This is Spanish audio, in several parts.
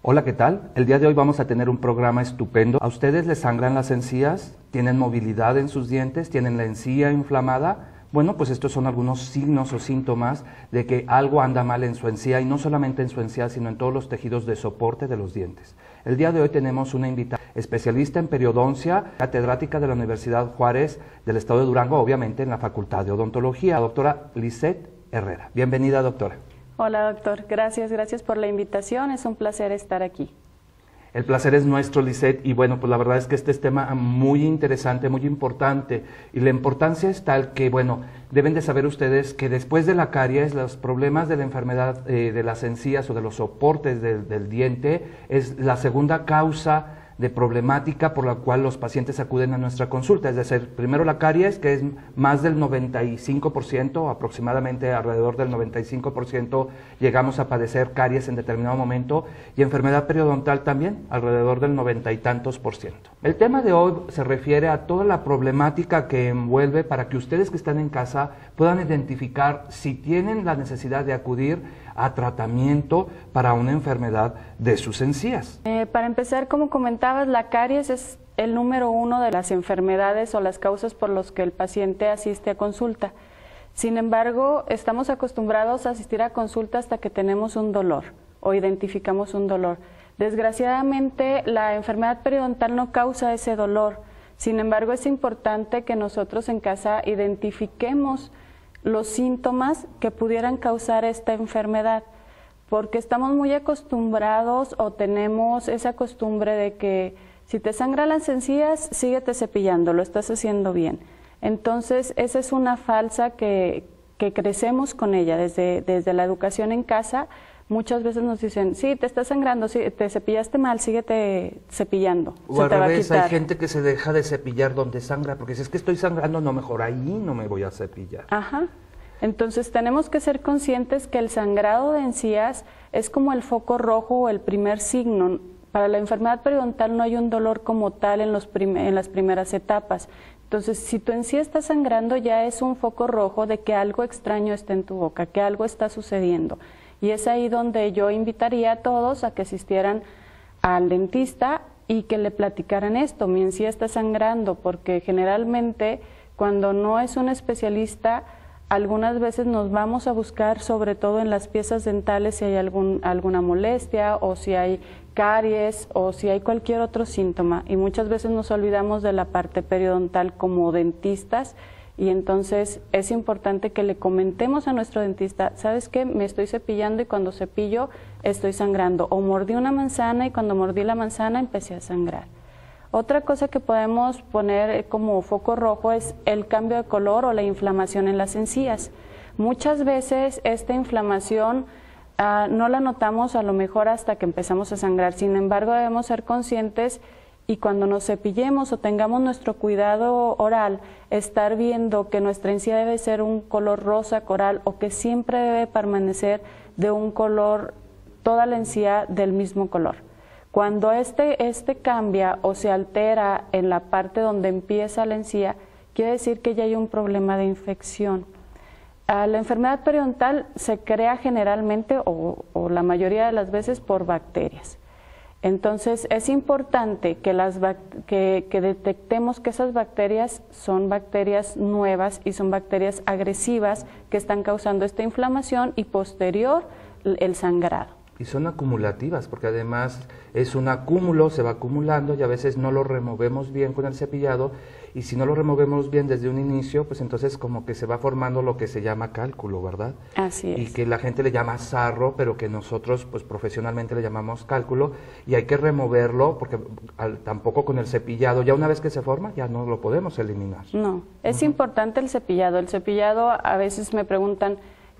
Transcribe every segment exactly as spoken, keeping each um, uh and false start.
Hola, ¿qué tal? El día de hoy vamos a tener un programa estupendo. ¿A ustedes les sangran las encías? ¿Tienen movilidad en sus dientes? ¿Tienen la encía inflamada? Bueno, pues estos son algunos signos o síntomas de que algo anda mal en su encía, y no solamente en su encía, sino en todos los tejidos de soporte de los dientes. El día de hoy tenemos una invitada especialista en periodoncia, catedrática de la Universidad Juárez del Estado de Durango, obviamente en la Facultad de Odontología, la doctora Lisette Herrera. Bienvenida, doctora. Hola, doctor. Gracias, gracias por la invitación. Es un placer estar aquí. El placer es nuestro, Lisette, y bueno, pues la verdad es que este es tema muy interesante, muy importante, y la importancia es tal que, bueno, deben de saber ustedes que después de la caries, los problemas de la enfermedad eh, de las encías o de los soportes del, del diente es la segunda causa de problemática por la cual los pacientes acuden a nuestra consulta. Es decir, primero la caries, que es más del noventa y cinco por ciento, aproximadamente alrededor del noventa y cinco por ciento llegamos a padecer caries en determinado momento, y enfermedad periodontal también, alrededor del noventa y tantos por ciento. El tema de hoy se refiere a toda la problemática que envuelve para que ustedes que están en casa puedan identificar si tienen la necesidad de acudir a tratamiento para una enfermedad de sus encías. Eh, para empezar, como comentabas, la caries es el número uno de las enfermedades o las causas por las que el paciente asiste a consulta. Sin embargo, estamos acostumbrados a asistir a consulta hasta que tenemos un dolor o identificamos un dolor. Desgraciadamente, la enfermedad periodontal no causa ese dolor. Sin embargo, es importante que nosotros en casa identifiquemos los síntomas que pudieran causar esta enfermedad, porque estamos muy acostumbrados o tenemos esa costumbre de que si te sangran las encías, síguete cepillando, lo estás haciendo bien. Entonces, esa es una falsa que, que crecemos con ella desde, desde la educación en casa. Muchas veces nos dicen, sí, te está sangrando, sí, te cepillaste mal, síguete cepillando. O al revés, hay gente que se deja de cepillar donde sangra, porque si es que estoy sangrando, no, mejor ahí no me voy a cepillar. Ajá. Entonces tenemos que ser conscientes que el sangrado de encías es como el foco rojo o el primer signo. Para la enfermedad periodontal no hay un dolor como tal en, los prim en las primeras etapas. Entonces, si tu encía está sangrando, ya es un foco rojo de que algo extraño está en tu boca, que algo está sucediendo. Y es ahí donde yo invitaría a todos a que asistieran al dentista y que le platicaran esto, mi encía está sangrando, porque generalmente cuando no es un especialista, algunas veces nos vamos a buscar, sobre todo en las piezas dentales, si hay algún, alguna molestia o si hay caries o si hay cualquier otro síntoma. Y muchas veces nos olvidamos de la parte periodontal como dentistas. Y entonces es importante que le comentemos a nuestro dentista, ¿sabes qué? Me estoy cepillando y cuando cepillo estoy sangrando. O mordí una manzana y cuando mordí la manzana empecé a sangrar. Otra cosa que podemos poner como foco rojo es el cambio de color o la inflamación en las encías. Muchas veces esta inflamación uh, no la notamos a lo mejor hasta que empezamos a sangrar. Sin embargo, debemos ser conscientes y cuando nos cepillemos o tengamos nuestro cuidado oral, estar viendo que nuestra encía debe ser un color rosa coral o que siempre debe permanecer de un color, toda la encía del mismo color. Cuando este, este cambia o se altera en la parte donde empieza la encía, quiere decir que ya hay un problema de infección. Uh, la enfermedad periodontal se crea generalmente o, o la mayoría de las veces por bacterias. Entonces, es importante que, las, que, que detectemos que esas bacterias son bacterias nuevas y son bacterias agresivas que están causando esta inflamación y posterior el sangrado. Y son acumulativas, porque además es un acúmulo, se va acumulando y a veces no lo removemos bien con el cepillado, y si no lo removemos bien desde un inicio, pues entonces como que se va formando lo que se llama cálculo, ¿verdad? Así es. Y que la gente le llama sarro, pero que nosotros pues profesionalmente le llamamos cálculo, y hay que removerlo porque al, tampoco con el cepillado, ya una vez que se forma, ya no lo podemos eliminar. No, es uh-huh. importante el cepillado. El cepillado, a veces me preguntan,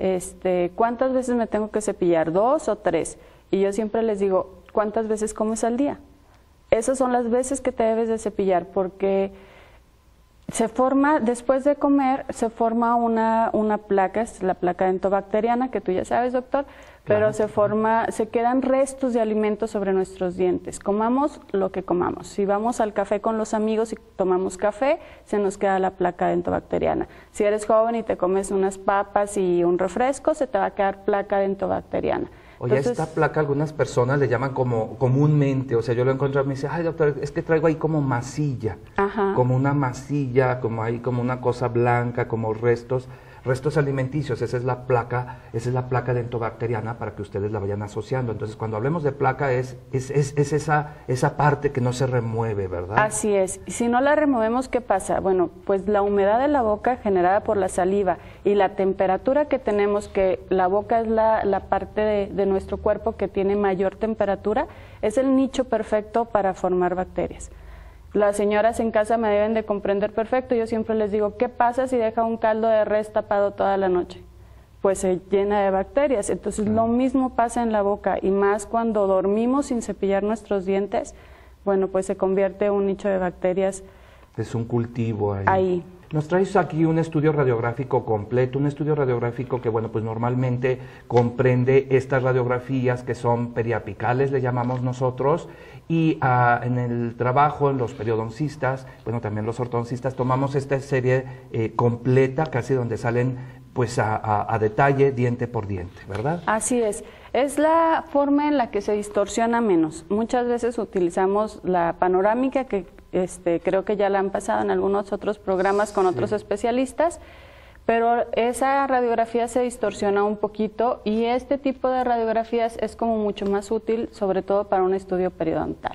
este, ¿cuántas veces me tengo que cepillar? ¿Dos o tres? Y yo siempre les digo, ¿cuántas veces comes al día? Esas son las veces que te debes de cepillar, porque se forma, después de comer, se forma una, una placa, es la placa dentobacteriana, que tú ya sabes, doctor, pero claro, se forma, se quedan restos de alimentos sobre nuestros dientes. Comamos lo que comamos. Si vamos al café con los amigos y tomamos café, se nos queda la placa dentobacteriana. Si eres joven y te comes unas papas y un refresco, se te va a quedar placa dentobacteriana. Oye, Entonces, esta placa algunas personas le llaman como comúnmente, o sea, yo lo encontré, me dice, ay doctor, es que traigo ahí como masilla, ajá. como una masilla, como ahí como una cosa blanca, como restos, restos alimenticios, esa es la placa, esa es la placa dentobacteriana para que ustedes la vayan asociando. Entonces, cuando hablemos de placa es, es, es, es esa, esa parte que no se remueve, ¿verdad? Así es. Y si no la removemos, ¿qué pasa? Bueno, pues la humedad de la boca generada por la saliva y la temperatura que tenemos, que la boca es la, la parte de, de nuestro cuerpo que tiene mayor temperatura, es el nicho perfecto para formar bacterias. Las señoras en casa me deben de comprender perfecto. Yo siempre les digo, ¿qué pasa si deja un caldo de res tapado toda la noche? Pues se llena de bacterias. Entonces lo mismo pasa en la boca, y más cuando dormimos sin cepillar nuestros dientes, bueno, pues se convierte en un nicho de bacterias. Es un cultivo ahí. Ahí. Nos traes aquí un estudio radiográfico completo, un estudio radiográfico que, bueno, pues normalmente comprende estas radiografías que son periapicales, le llamamos nosotros, y uh, en el trabajo, en los periodoncistas, bueno, también los ortodoncistas, tomamos esta serie eh, completa, casi donde salen pues a, a, a detalle, diente por diente, ¿verdad? Así es. Es la forma en la que se distorsiona menos. Muchas veces utilizamos la panorámica, que este, creo que ya la han pasado en algunos otros programas con otros sí. especialistas, pero esa radiografía se distorsiona un poquito, y este tipo de radiografías es como mucho más útil, sobre todo para un estudio periodontal.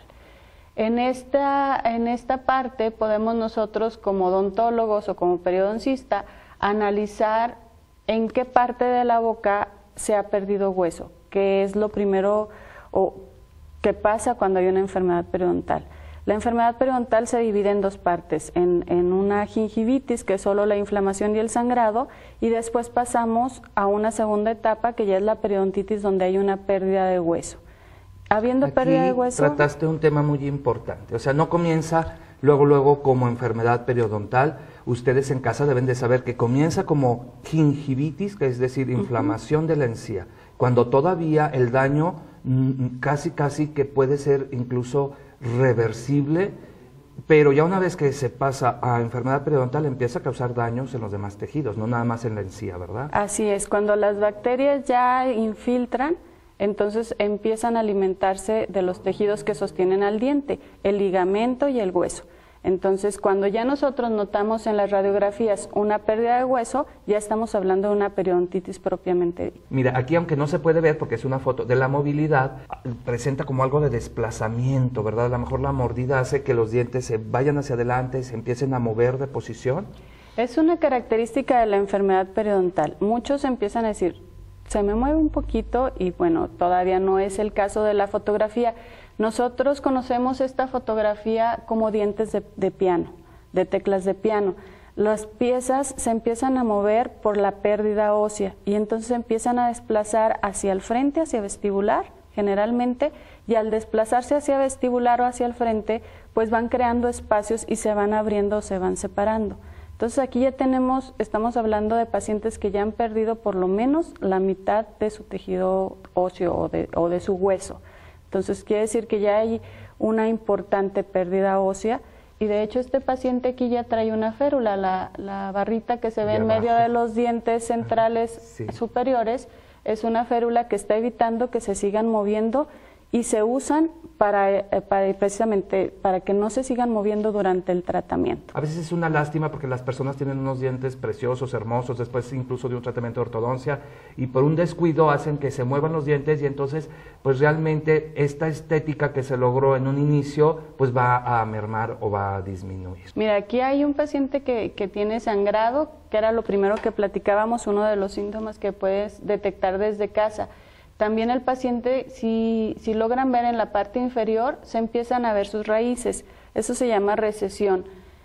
En esta, en esta parte podemos nosotros, como odontólogos o como periodoncista, analizar en qué parte de la boca se ha perdido hueso, que es lo primero o que pasa cuando hay una enfermedad periodontal. La enfermedad periodontal se divide en dos partes, en, en una gingivitis, que es solo la inflamación y el sangrado, y después pasamos a una segunda etapa, que ya es la periodontitis, donde hay una pérdida de hueso. Habiendo Aquí pérdida de hueso... trataste un tema muy importante, o sea, no comienza luego, luego como enfermedad periodontal. Ustedes en casa deben de saber que comienza como gingivitis, que es decir, inflamación uh-huh. de la encía, cuando todavía el daño mm, casi, casi que puede ser incluso reversible, pero ya una vez que se pasa a enfermedad periodontal empieza a causar daños en los demás tejidos, no nada más en la encía, ¿verdad? Así es, cuando las bacterias ya infiltran, entonces empiezan a alimentarse de los tejidos que sostienen al diente, el ligamento y el hueso. Entonces, cuando ya nosotros notamos en las radiografías una pérdida de hueso, ya estamos hablando de una periodontitis propiamente. Mira, aquí aunque no se puede ver porque es una foto de la movilidad, presenta como algo de desplazamiento, ¿verdad? A lo mejor la mordida hace que los dientes se vayan hacia adelante y se empiecen a mover de posición. Es una característica de la enfermedad periodontal. Muchos empiezan a decir, se me mueve un poquito, y bueno, todavía no es el caso de la fotografía. Nosotros conocemos esta fotografía como dientes de, de piano, de teclas de piano. Las piezas se empiezan a mover por la pérdida ósea, y entonces empiezan a desplazar hacia el frente, hacia vestibular, generalmente, y al desplazarse hacia vestibular o hacia el frente, pues van creando espacios y se van abriendo o se van separando. Entonces aquí ya tenemos, estamos hablando de pacientes que ya han perdido por lo menos la mitad de su tejido óseo o de, o de su hueso. Entonces quiere decir que ya hay una importante pérdida ósea, y de hecho este paciente aquí ya trae una férula, la, la barrita que se ve en medio de los dientes centrales sí. superiores, es una férula que está evitando que se sigan moviendo, y se usan para, para precisamente para que no se sigan moviendo durante el tratamiento. A veces es una lástima porque las personas tienen unos dientes preciosos, hermosos, después incluso de un tratamiento de ortodoncia, y por un descuido hacen que se muevan los dientes, y entonces pues realmente esta estética que se logró en un inicio pues va a mermar o va a disminuir. Mira, aquí hay un paciente que, que tiene sangrado, que era lo primero que platicábamos, uno de los síntomas que puedes detectar desde casa. También el paciente, si, si logran ver en la parte inferior, se empiezan a ver sus raíces. Eso se llama recesión,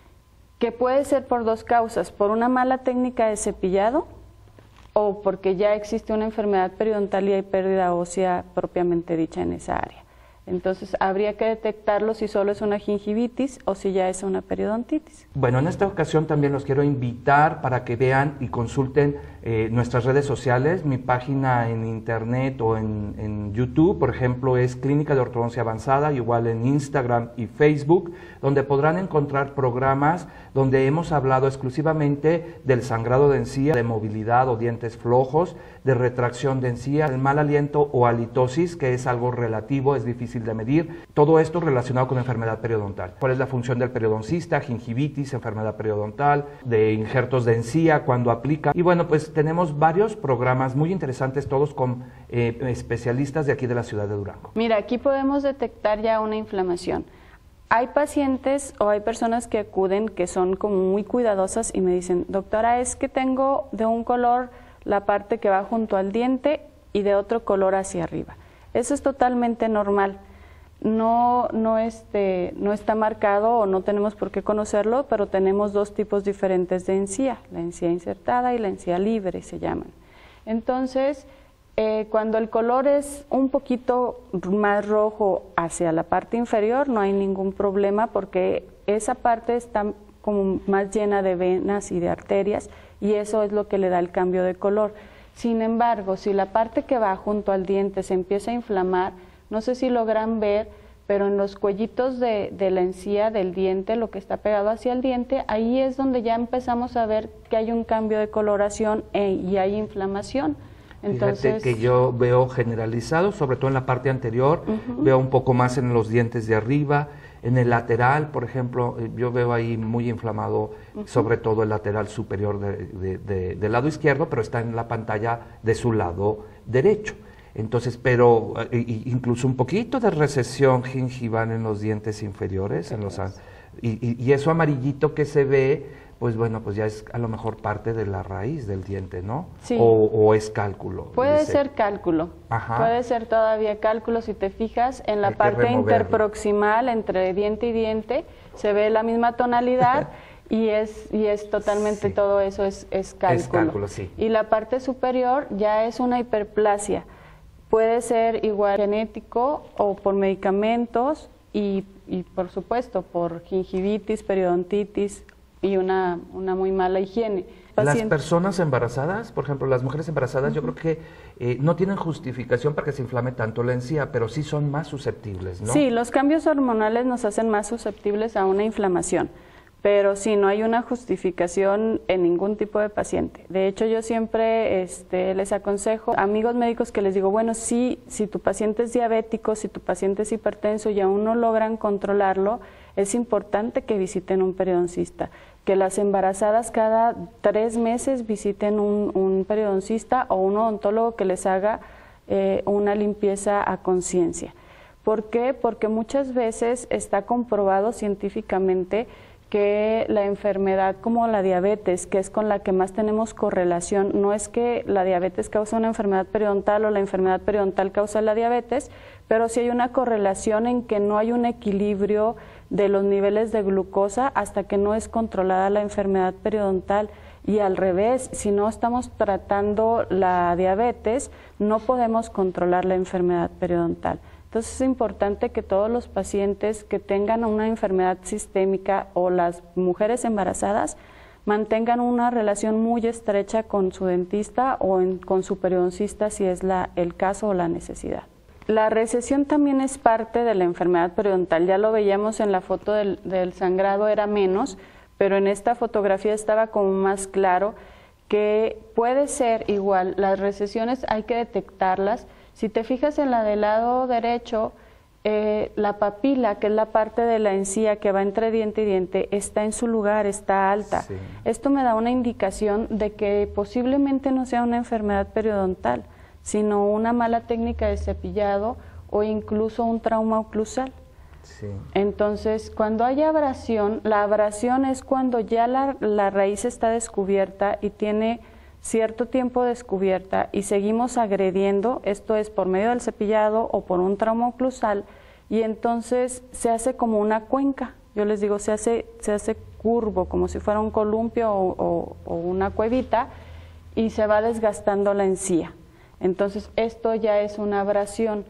que puede ser por dos causas: por una mala técnica de cepillado, o porque ya existe una enfermedad periodontal y hay pérdida ósea propiamente dicha en esa área. Entonces habría que detectarlo si solo es una gingivitis o si ya es una periodontitis. Bueno, en esta ocasión también los quiero invitar para que vean y consulten eh, nuestras redes sociales, mi página en internet o en, en YouTube, por ejemplo, es Clínica de Ortodoncia Avanzada, igual en Instagram y Facebook, donde podrán encontrar programas donde hemos hablado exclusivamente del sangrado de encía, de movilidad o dientes flojos, de retracción de encía, el mal aliento o halitosis, que es algo relativo, es difícil de medir, todo esto relacionado con enfermedad periodontal. ¿Cuál es la función del periodoncista? Gingivitis, enfermedad periodontal, de injertos de encía, cuando aplica. Y bueno, pues tenemos varios programas muy interesantes, todos con eh, especialistas de aquí de la ciudad de Durango. Mira, aquí podemos detectar ya una inflamación. Hay pacientes o hay personas que acuden que son como muy cuidadosas y me dicen, doctora, es que tengo de un color la parte que va junto al diente y de otro color hacia arriba. Eso es totalmente normal. No, no, este, no está marcado o no tenemos por qué conocerlo, pero tenemos dos tipos diferentes de encía, la encía insertada y la encía libre se llaman. Entonces, eh, cuando el color es un poquito más rojo hacia la parte inferior, no hay ningún problema porque esa parte está como más llena de venas y de arterias y eso es lo que le da el cambio de color. Sin embargo, si la parte que va junto al diente se empieza a inflamar, no sé si logran ver, pero en los cuellitos de, de la encía del diente, lo que está pegado hacia el diente, ahí es donde ya empezamos a ver que hay un cambio de coloración e, y hay inflamación. Entonces, fíjate que yo veo generalizado, sobre todo en la parte anterior, uh-huh. veo un poco más en los dientes de arriba, en el lateral, por ejemplo, yo veo ahí muy inflamado, uh-huh. sobre todo el lateral superior de, de, de, del lado izquierdo, pero está en la pantalla de su lado derecho. Entonces, pero incluso un poquito de recesión gingival en los dientes inferiores, en los, y, y, y eso amarillito que se ve, pues bueno, pues ya es a lo mejor parte de la raíz del diente, ¿no? Sí. O, o es cálculo. Puede dice. ser cálculo. Ajá. Puede ser todavía cálculo, si te fijas, en la Hay parte interproximal entre diente y diente, se ve la misma tonalidad. Y es, y es totalmente sí. todo eso es, es cálculo. Es cálculo, sí. Y la parte superior ya es una hiperplasia. Puede ser igual genético o por medicamentos y, y por supuesto por gingivitis, periodontitis y una, una muy mala higiene. Las personas embarazadas, por ejemplo, las mujeres embarazadas, uh-huh. yo creo que eh, no tienen justificación para que se inflame tanto la encía, pero sí son más susceptibles, ¿no? Sí, los cambios hormonales nos hacen más susceptibles a una inflamación. Pero sí, no hay una justificación en ningún tipo de paciente. De hecho, yo siempre este, les aconsejo a amigos médicos que les digo, bueno, sí, si tu paciente es diabético, si tu paciente es hipertenso y aún no logran controlarlo, es importante que visiten un periodoncista. Que las embarazadas cada tres meses visiten un, un periodoncista o un odontólogo que les haga eh, una limpieza a conciencia. ¿Por qué? Porque muchas veces está comprobado científicamente que la enfermedad como la diabetes, que es con la que más tenemos correlación, no es que la diabetes causa una enfermedad periodontal o la enfermedad periodontal causa la diabetes, pero sí hay una correlación en que no hay un equilibrio de los niveles de glucosa hasta que no es controlada la enfermedad periodontal. Y al revés, si no estamos tratando la diabetes, no podemos controlar la enfermedad periodontal. Entonces es importante que todos los pacientes que tengan una enfermedad sistémica o las mujeres embarazadas mantengan una relación muy estrecha con su dentista o en, con su periodoncista si es la, el caso o la necesidad. La recesión también es parte de la enfermedad periodontal, ya lo veíamos en la foto del, del sangrado, era menos, pero en esta fotografía estaba como más claro que puede ser igual, las recesiones hay que detectarlas. Si te fijas en la del lado derecho, eh, la papila, que es la parte de la encía que va entre diente y diente, está en su lugar, está alta. Sí. Esto me da una indicación de que posiblemente no sea una enfermedad periodontal, sino una mala técnica de cepillado o incluso un trauma oclusal. Sí. Entonces, cuando hay abrasión, la abrasión es cuando ya la, la raíz está descubierta y tiene cierto tiempo descubierta y seguimos agrediendo, esto es por medio del cepillado o por un trauma oclusal, y entonces se hace como una cuenca, yo les digo, se hace, se hace curvo, como si fuera un columpio o, o, o una cuevita, y se va desgastando la encía. Entonces esto ya es una abrasión,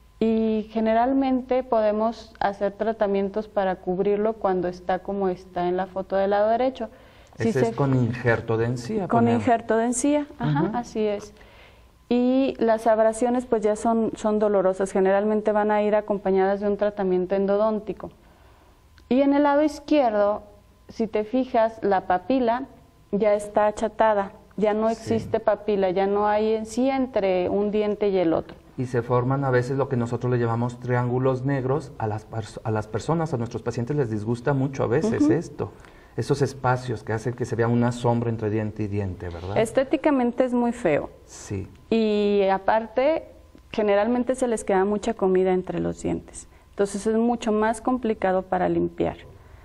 y generalmente podemos hacer tratamientos para cubrirlo cuando está como está en la foto del lado derecho. Ese si es se, con injerto de encía. Con poner. injerto de encía, ajá, uh-huh. Así es. Y las abrasiones pues ya son, son dolorosas, generalmente van a ir acompañadas de un tratamiento endodóntico. Y en el lado izquierdo, si te fijas, la papila ya está achatada, ya no existe sí. papila, ya no hay encía entre un diente y el otro. Y se forman a veces lo que nosotros le llamamos triángulos negros. A las, a las personas, a nuestros pacientes les disgusta mucho a veces uh-huh. esto. Esos espacios que hacen que se vea una sombra entre diente y diente, ¿verdad? Estéticamente es muy feo. Sí. Y aparte, generalmente se les queda mucha comida entre los dientes. Entonces es mucho más complicado para limpiar.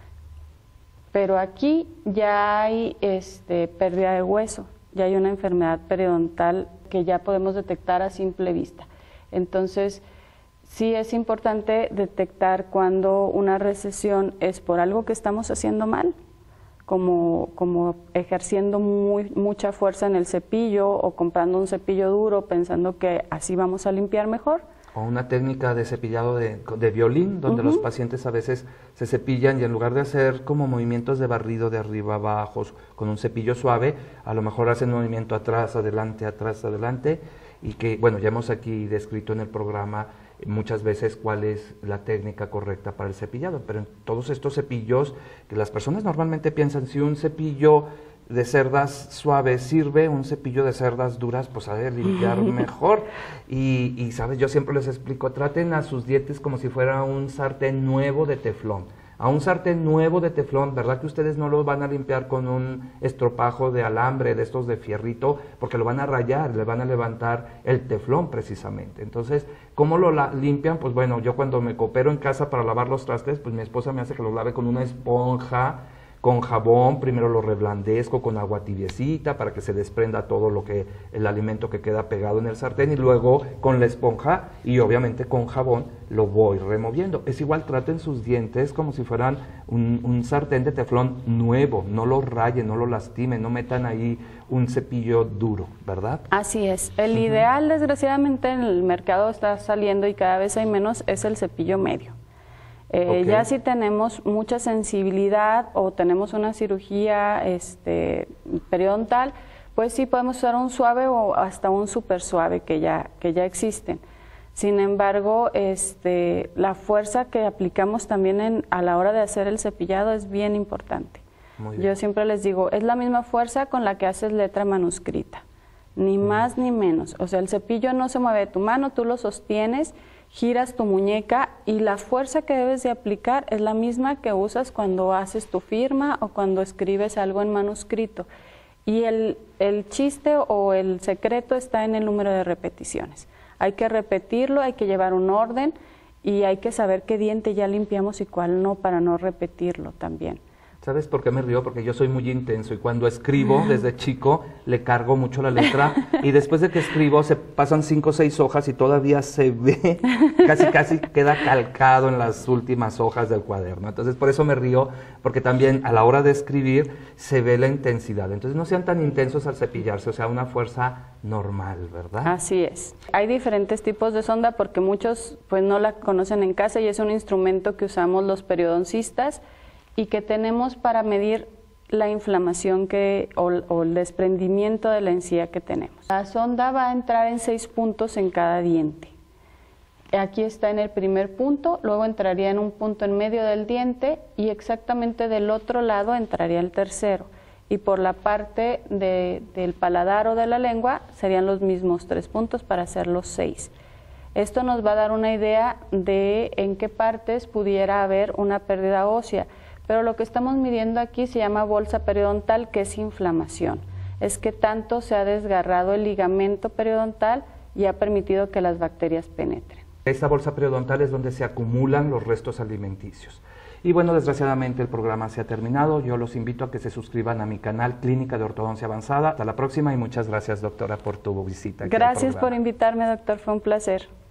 Pero aquí ya hay este, pérdida de hueso, ya hay una enfermedad periodontal que ya podemos detectar a simple vista. Entonces, sí es importante detectar cuando una recesión es por algo que estamos haciendo mal, como, como ejerciendo muy, mucha fuerza en el cepillo o comprando un cepillo duro pensando que así vamos a limpiar mejor. O una técnica de cepillado de, de violín, donde uh-huh. los pacientes a veces se cepillan y en lugar de hacer como movimientos de barrido de arriba abajo con un cepillo suave, a lo mejor hacen un movimiento atrás, adelante, atrás, adelante, y que, bueno, ya hemos aquí descrito en el programa muchas veces cuál es la técnica correcta para el cepillado, pero en todos estos cepillos que las personas normalmente piensan, si un cepillo de cerdas suaves sirve, un cepillo de cerdas duras pues ha de limpiar mejor. Y, y sabes, yo siempre les explico, traten a sus dientes como si fuera un sartén nuevo de teflón. A un sartén nuevo de teflón, ¿verdad que ustedes no lo van a limpiar con un estropajo de alambre, de estos de fierrito? Porque lo van a rayar, le van a levantar el teflón precisamente. Entonces, ¿cómo lo la limpian? Pues bueno, yo cuando me coopero en casa para lavar los trastes, pues mi esposa me hace que los lave con una esponja, con jabón, primero lo reblandezco con agua tibiecita para que se desprenda todo lo que, el alimento que queda pegado en el sartén y luego con la esponja y obviamente con jabón lo voy removiendo. Es igual, traten sus dientes como si fueran un, un sartén de teflón nuevo, no lo rayen, no lo lastimen, no metan ahí un cepillo duro, ¿verdad? Así es. El uh-huh. ideal, desgraciadamente, en el mercado está saliendo y cada vez hay menos, es el cepillo medio. Eh, okay. Ya si tenemos mucha sensibilidad o tenemos una cirugía este, periodontal, pues sí podemos usar un suave o hasta un súper suave que ya, que ya existen. Sin embargo, este, la fuerza que aplicamos también en, a la hora de hacer el cepillado es bien importante. Muy bien. Yo siempre les digo, es la misma fuerza con la que haces letra manuscrita, ni mm. más ni menos. O sea, el cepillo no se mueve de tu mano, tú lo sostienes, giras tu muñeca y la fuerza que debes de aplicar es la misma que usas cuando haces tu firma o cuando escribes algo en manuscrito. Y el, el chiste o el secreto está en el número de repeticiones. Hay que repetirlo, hay que llevar un orden y hay que saber qué diente ya limpiamos y cuál no para no repetirlo también. ¿Sabes por qué me río? Porque yo soy muy intenso y cuando escribo desde chico le cargo mucho la letra y después de que escribo se pasan cinco o seis hojas y todavía se ve, casi casi queda calcado en las últimas hojas del cuaderno. Entonces por eso me río, porque también a la hora de escribir se ve la intensidad. Entonces no sean tan intensos al cepillarse, o sea, una fuerza normal, ¿verdad? Así es. Hay diferentes tipos de sonda porque muchos pues no la conocen en casa y es un instrumento que usamos los periodoncistas y que tenemos para medir la inflamación que, o, o el desprendimiento de la encía que tenemos. La sonda va a entrar en seis puntos en cada diente. Aquí está en el primer punto, luego entraría en un punto en medio del diente y exactamente del otro lado entraría el tercero. Y por la parte de, del paladar o de la lengua serían los mismos tres puntos para hacer los seis. Esto nos va a dar una idea de en qué partes pudiera haber una pérdida ósea. Pero lo que estamos midiendo aquí se llama bolsa periodontal, que es inflamación. Es que tanto se ha desgarrado el ligamento periodontal y ha permitido que las bacterias penetren. Esta bolsa periodontal es donde se acumulan los restos alimenticios. Y bueno, desgraciadamente el programa se ha terminado. Yo los invito a que se suscriban a mi canal Clínica de Ortodoncia Avanzada. Hasta la próxima y muchas gracias, doctora, por tu visita. Gracias por invitarme, doctor. Fue un placer.